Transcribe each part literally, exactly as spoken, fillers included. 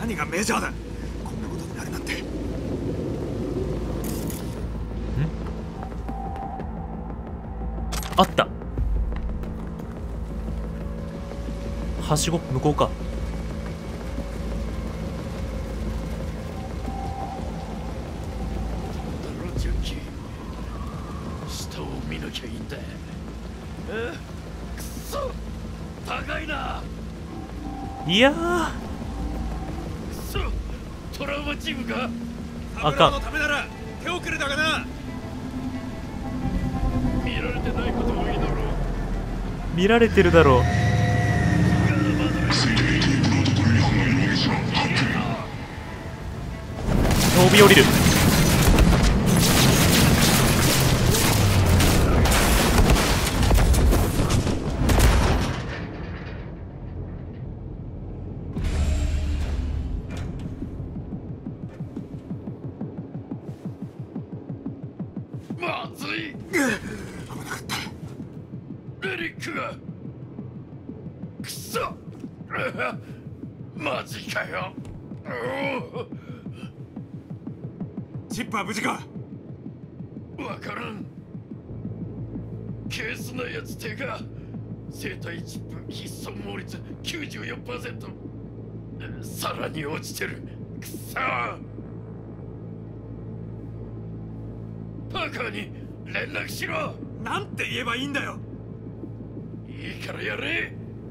何がメジャーだ。こんなことになるなんて。ん？ あった。はしご向こうか。 下を見なきゃいいんだ。え？くそ高いな。 いやー、 くそトラウマチームか。 あかん。 のためなら手遅れだがな。 見られてないことを祈ろう。 見られてるだろう。飛び降りる。 まずい。 危なかった。 レリックが。くそマジかよ。 チップは無事か。 わからん。ケースのやつ手が生体チップ必損効率 きゅうじゅうよんパーセント。 さらに落ちてる。くそパーカーに連絡しろ。 なんて言えばいいんだよ。 いいからやれ。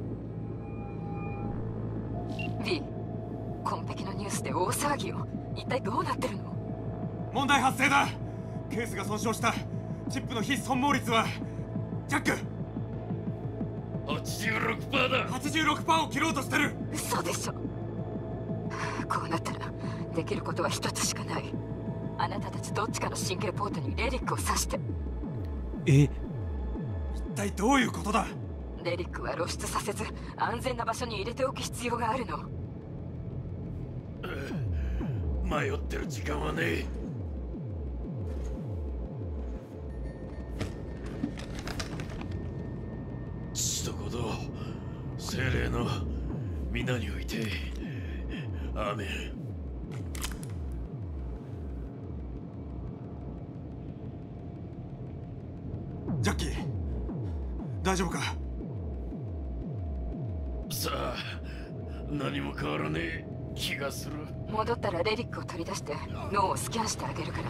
B、 コンペキのニュースで大騒ぎよ。一体どうなってるの？ 問題発生だ。ケースが損傷した。チップの非損耗率はジャックはちじゅうろくパーセント だ。 はちじゅうろくパーセント を切ろうとしてる。 嘘でしょ。こうなったらできることは一つしかない。あなたたちどっちかの神経ポートにレリックを刺して。 え、 一体どういうことだ。 レリックは露出させず安全な場所に入れておく必要があるの。 迷ってる時間はねえ。父と子と精霊の皆においてアーメン。 ジャッキー、大丈夫か。 さあ何も変わらねえ気がする。 戻ったらレリックを取り出して脳をスキャンしてあげるから。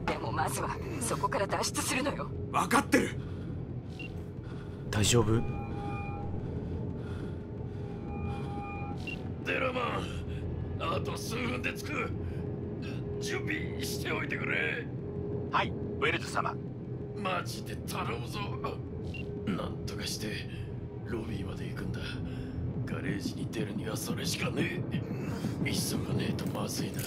でもまずはそこから脱出するのよ。 分かってる。 大丈夫？ デラマン、あと数分で着く。準備しておいてくれ。 はい、ウェルズ様。 マジで頼むぞ。なんとかしてロビーまで行くんだ。ガレージに出るにはそれしかねえ。急がねえとまずいな。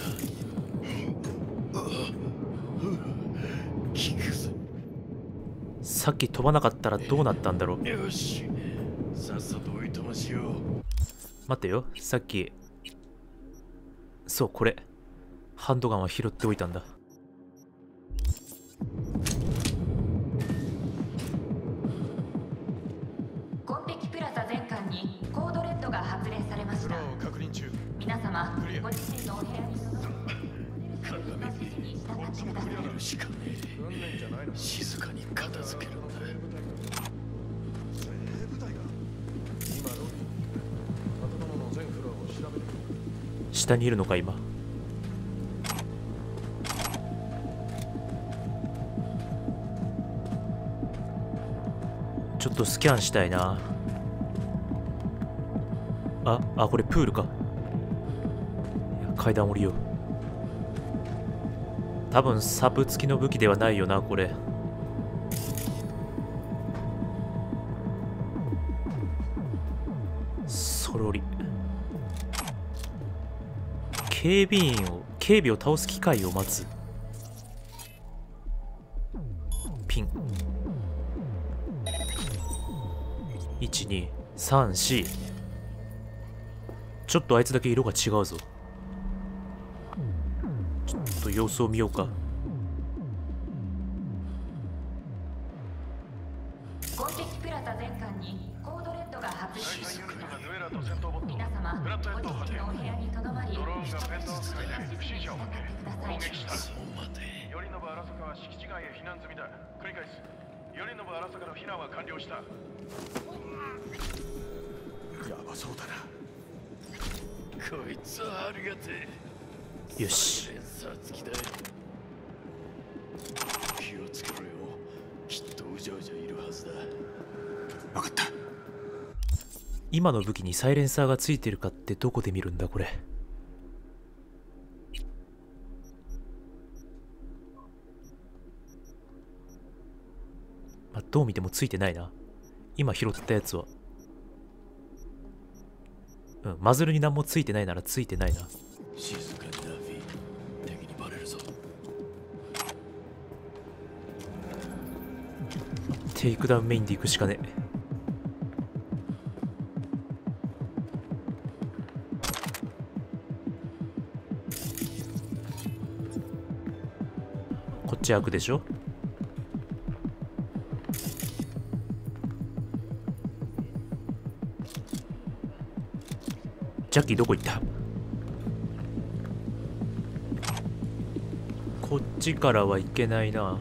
聞くぜ。 さっき飛ばなかったらどうなったんだろう。 よし、さっさとおいとましよう。 待ってよ、さっき、そうこれハンドガンは拾っておいたんだ。 コンペキプラザ全館にコードレッドが発令されました。 確認中。 皆様ご自身のお部屋に届鏡見るしかねえ。静かに片付けるんだ。 下にいるのか今。ちょっとスキャンしたいな。あ、あ、これプールか。いや階段降りよう。多分サブ付きの武器ではないよなこれ。そろり。警備員を警備を倒す機会を待つ。ピンいちにさんよん。ちょっとあいつだけ色が違うぞ。ちょっと様子を見ようか。 コンペキプラザ全館にコードレッドが発令されました。皆様様、ご自身のお部屋にとどまり、 ドローンがペントを使い不審者を向け攻撃した。 そうまで。 頼信荒坂は敷地外へ避難済みだ。繰り返す。頼信荒坂の避難は完了した。 やばそうだな。 こいつはありがてえ。 よし。 サイレンサー付きだ。気をつけろよ。きっとうじゃうじゃいるはずだ。 分かった。 今の武器にサイレンサーがついてるかってどこで見るんだこれ。まあ、どう見てもついてないな。今拾ったやつは。うん、マズルに何もついてないならついてないな。 静かにな、フィ。敵にバレるぞ。 テイクダウンメインで行くしかねえ。こっち開くでしょ。ジャッキーどこ行った。こっちからはいけないな。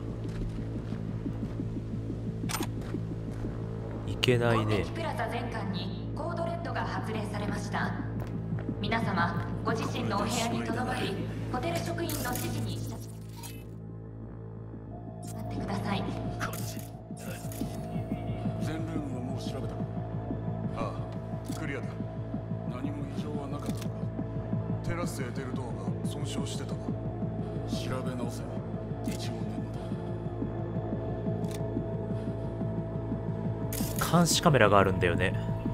いけないね。 攻撃プラザ全館にコードレッドが発令されました。皆様、ご自身のお部屋にとどまり、ホテル職員の指示に従ってください。 こっち。 全ルームはもう調べた。ああ、クリアだ。何も異常はなかったのか。テラスへ出るドアが損傷してたな。調べ直せ。一応念の監視カメラがあるんだよね。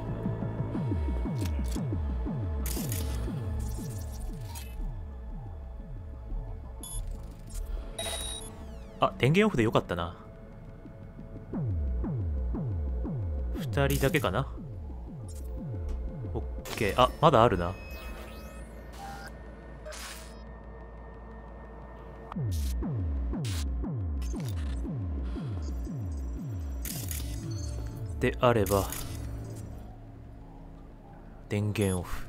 あ、電源オフでよかったな。ふたりだけかな。オッケー。あ、まだあるな。であれば電源オフ。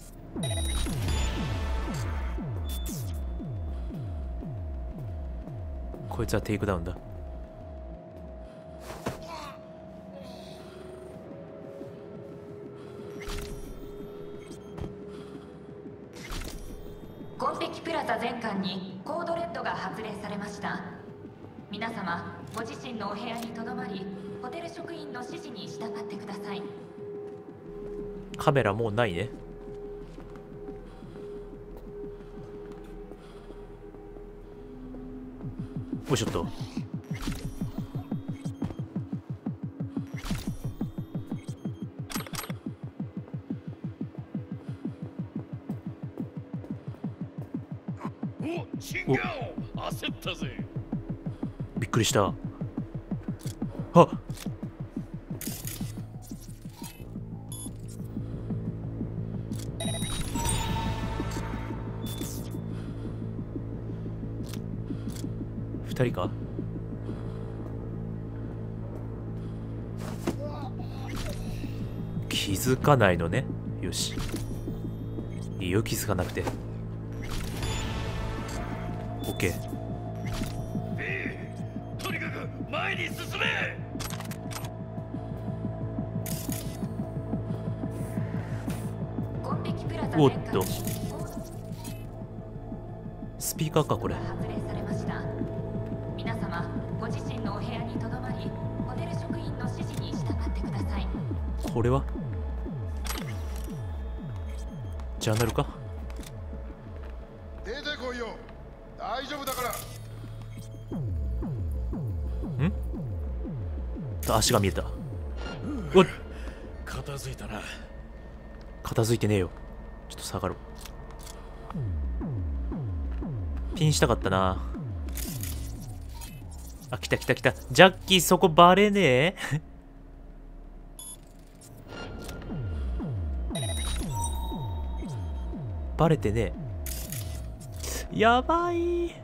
こいつはテイクダウンだ。 コンペキプラザ全館にコードレッドが発令されました。皆様、ご自身のお部屋にとどまり、ホテル職員の指示に従ってください。 カメラもうないね。よいしょっと。 お、チンガオ、焦ったぜ。 びっくりした。あっ、二人か。気づかないのね。よし、いいよ、気づかなくて。オッケー。 とにかく前に進め。 コンペキプラザおっと全館にスピーカーかこれ。 発令されました。皆様、ご自身のお部屋にとどまり、ホテル職員の指示に従ってください。 これはジャーナルか。 出てこいよ。大丈夫だから。 ん足が見えた。おっ、 片付いたな。 片付いてねえよ。ちょっと下がろう。ピンしたかったな。あ、来た来た来た。ジャッキー、そこバレねえバレてねえ。やばい。 や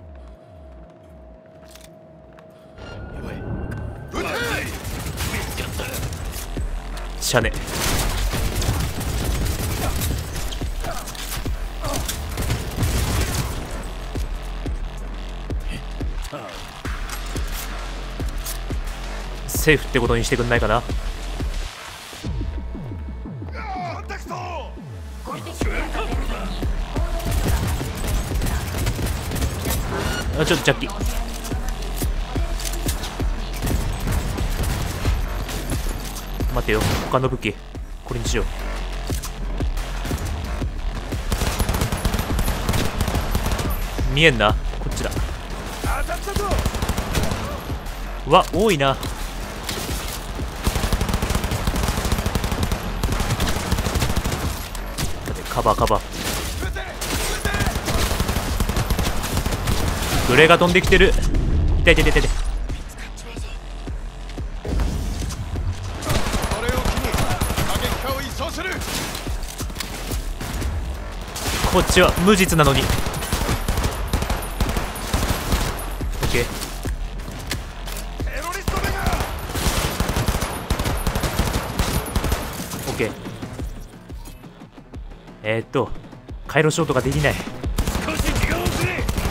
ばい。撃て！見つかった。 しゃね。 セーフってことにしてくんないかな。あ、ちょっとジャッキー待てよ、他の武器これにしよう。見えんな、こっちだ。うわ、多いな。待って、カバーカバー。グレーが飛んできてる。痛い痛い痛い痛い。こっちは無実なのに。オッケー。オッケー。えー、っと回路ショートができない。 少し時間をく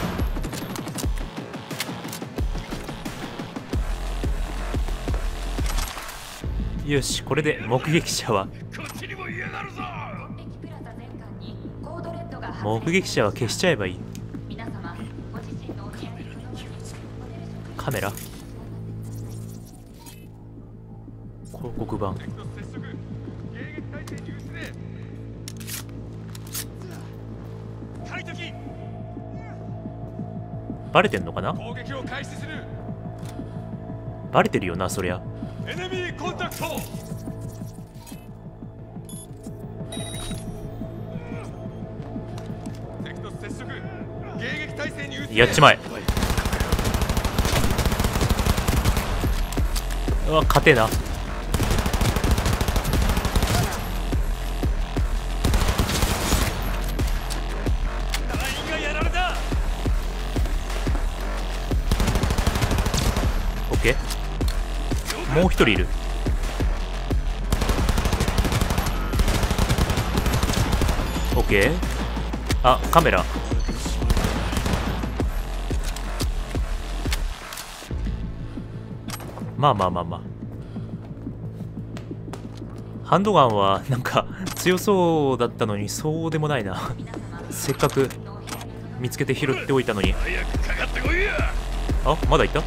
れ。 よし、これで目撃者はこっちにも嫌がるぞ。 目撃者は消しちゃえばいい。カメラ、広告板。バレてんのかな。バレてるよな、そりゃ。 エネミーコンタクト。 やっちまえ。うわ、勝てえな。オッケー。もう一人いる。オッケー。あ、カメラ。まあまあまあまあ。ハンドガンはなんか強そうだったのにそうでもないな。せっかく見つけて拾っておいたのに。 早くかかってこいや。 あ、まだいた。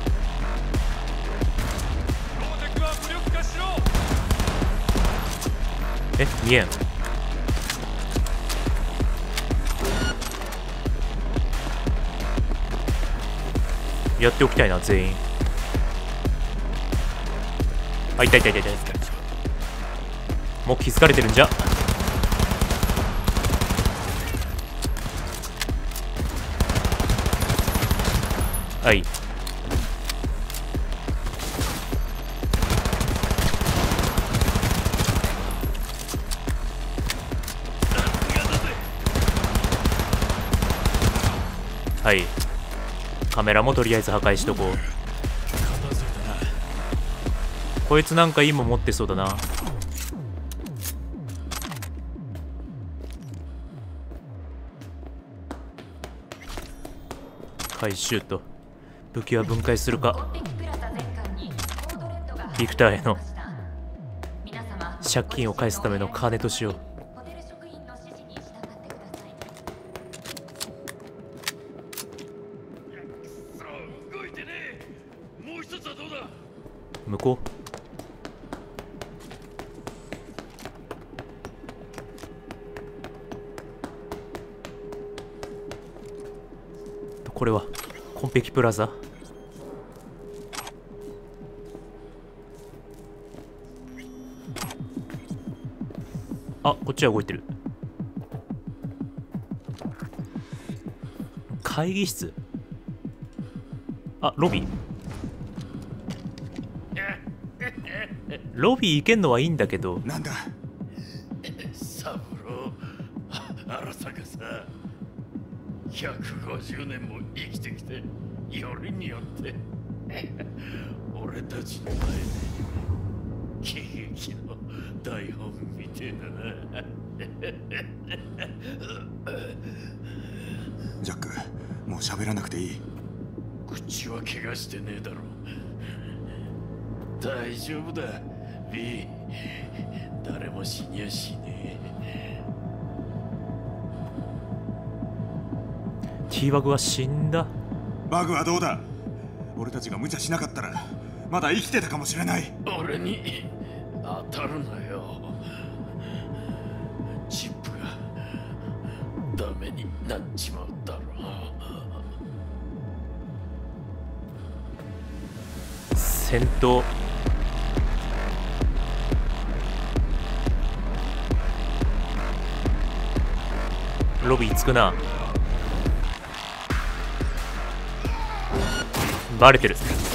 え、見えん。やっておきたいな、全員。あ、いたいたいたいた。もう気づかれてるんじゃ。はい。はい。カメラもとりあえず破壊しとこう。こいつなんかいいもん持ってそうだな。回収と武器は分解するか。ビクターへの借金を返すための金としよう。 動いてねえ。もう一つはどうだ。 向こう。これはコンペキプラザ。あ、こっちは動いてる。会議室。あ、ロビー。ロビー行けんのはいいんだけど。 なんだ。 サブロー、あらさかさ。ひゃくごじゅうねんも生きてきて、よりによって俺たちの前で喜劇の台本みてえだな。 ジャック、もう喋らなくていい。 口は怪我してねえだろ。 大丈夫だ B。 誰も死にやしねえ。 ティーバグは死んだ。 バグはどうだ。俺たちが無茶しなかったらまだ生きてたかもしれない。 俺に当たるなよ。チップがダメになっちまうだろう。 戦闘ロビーつくな。バレてる。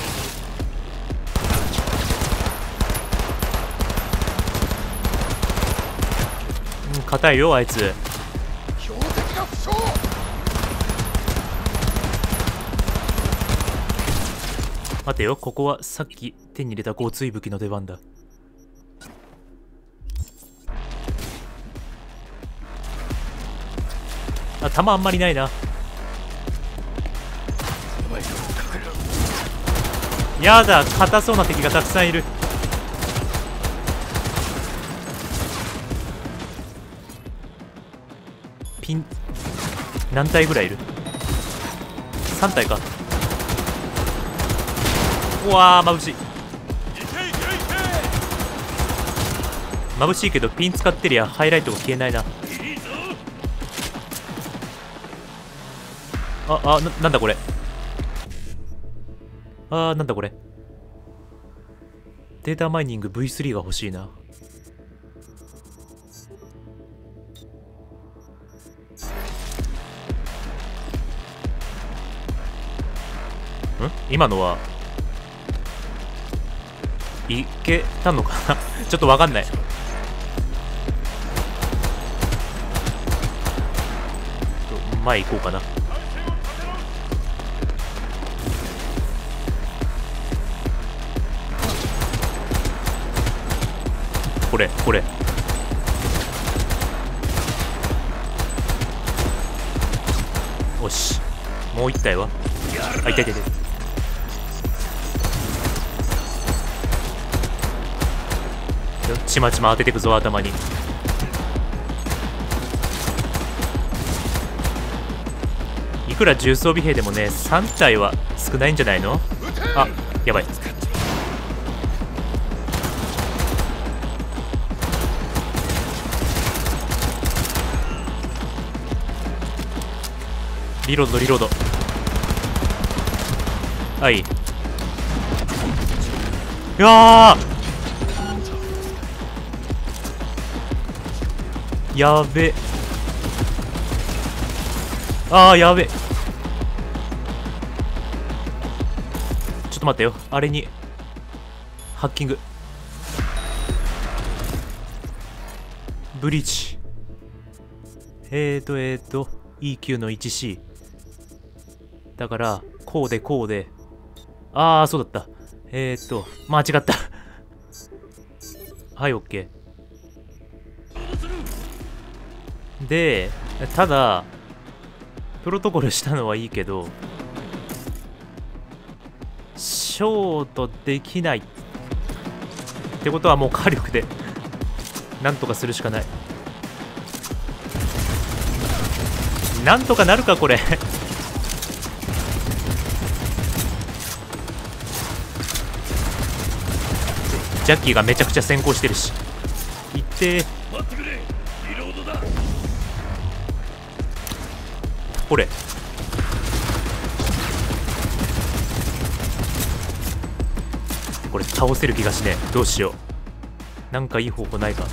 うん、硬いよあいつ。待てよ、ここはさっき手に入れた交通武器の出番だ。あ、弾あんまりないな。やだ、硬そうな敵がたくさんいる。ピン何体ぐらいいる？ さん 体か。うわー、眩しい。眩しいけどピン使ってりゃハイライトが消えないな。ああ な, なんだこれ。あー、なんだこれ。データマイニング ブイスリー が欲しいな。ん？今のはいけたのかなちょっとわかんない。前行こうかな。これこれよし、もう一体はあ、いたいたいた。ちまちま当ててくぞ頭に。いくら重装備兵でもねさん体は少ないんじゃないの。あ、やばい。リロードリロード。はい。いやーやべ。あーやべ。ちょっと待ってよ、あれにハッキング。ブリーチ。えーとえーと イーキュー の ワンシー だからこうでこうで、ああそうだった。えーと間違った。はい、 OK。 でただプロトコルしたのはいいけどショートできないってことはもう火力でなんとかするしかない。なんとかなるかこれ。ジャッキーがめちゃくちゃ先行してるし。いってー。 待ってくれ、リロードだ。 これこれ倒せる気がしねえ。どうしよう、なんかいい方法ないか。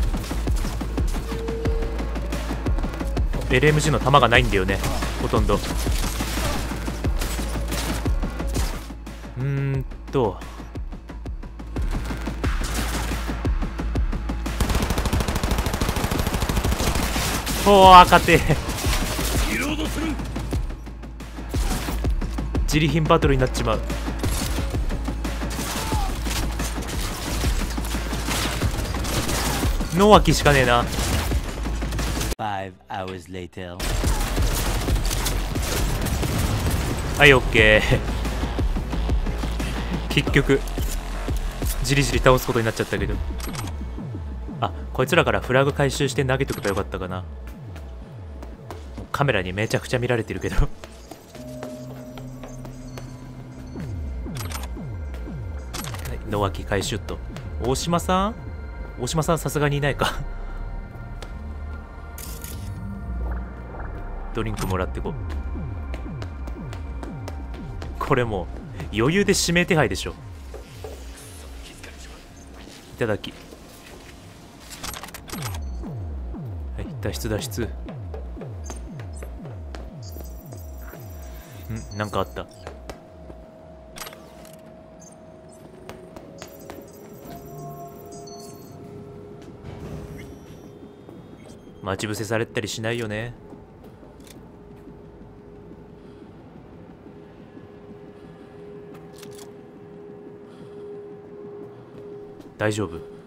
エルエムジー の弾がないんだよね、ほとんど。うーんとおお、赤手。 リロードする。 自利品バトルになっちまう。ノーワキしかねえな。 Five hours later. はい、オッケー。結局じりじり倒すことになっちゃったけど。あ、こいつらからフラグ回収して投げておけばよかったかな。カメラにめちゃくちゃ見られてるけど。はい、野脇回収と。大島さん大島さんさすがにいないか。ドリンクもらってこ。これもう余裕で指名手配でしょ。いただき。はい、脱出脱出。ん、なんかあった。待ち伏せされたりしないよね。大丈夫。